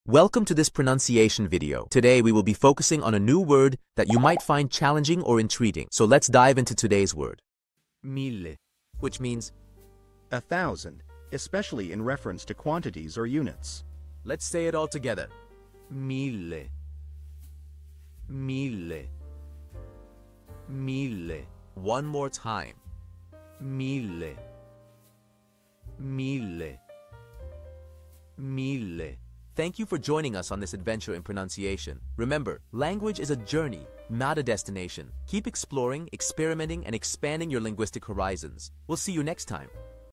Welcome to this pronunciation video. Today we will be focusing on a new word that you might find challenging or intriguing. So let's dive into today's word. Mille, which means 1,000, especially in reference to quantities or units. Let's say it all together. Mille. Mille. Mille. One more time. Mille. Mille. Mille. Thank you for joining us on this adventure in pronunciation. Remember, language is a journey, not a destination. Keep exploring, experimenting, and expanding your linguistic horizons. We'll see you next time.